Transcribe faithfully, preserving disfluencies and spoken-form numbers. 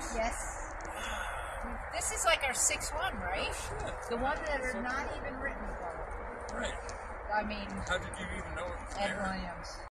quarries? Yes. This is like our sixth one, right? Oh, shit. The one that are not even written for. Right. I mean, How did you even know it was Ed there? Williams.